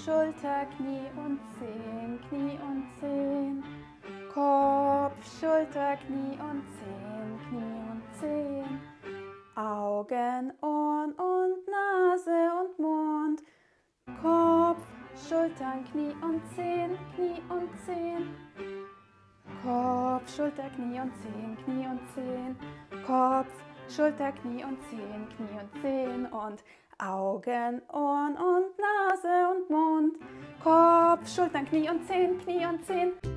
Schulter, Knie und Zehen, Knie und Zehen. Kopf, Schulter, Knie und Zehen, Knie und Zehen. Augen, Ohren und Nase und Mund. Kopf, Schultern, Knie und Zehen, Knie und Zehen. Kopf, Schulter, Knie und Zehen, Knie und Zehen. Kopf, Schulter, Knie und Zehen, Knie und Zehen. Und Augen, Ohren und Nase und Mund. Kopf, Schultern, Knie und Zehen, Knie und Zehen.